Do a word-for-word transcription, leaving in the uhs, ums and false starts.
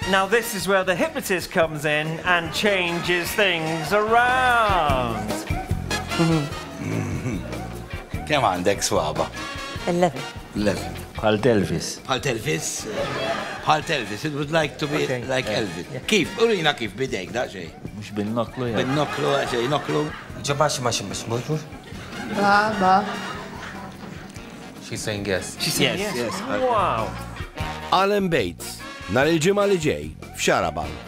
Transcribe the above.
Now this is where the hypnotist comes in and changes things around. Kemm għandek swaba? Eleven. Eleven. Bħal Elvis. Bħal Elvis? Bħal Elvis, it would like to be Okay. like Elvis. Kif? Urina kif bidejk, daqxej. Mux bin-noklu jgħu. Bin-noklu, daqxej, noklu. Ġabaxi ma ximbax mojkur? Ba, ba. She's saying yes. She said Yes, yes. yes. Wow. Alan Bates, nar il-ġimgħa li ġej f'Xarabank.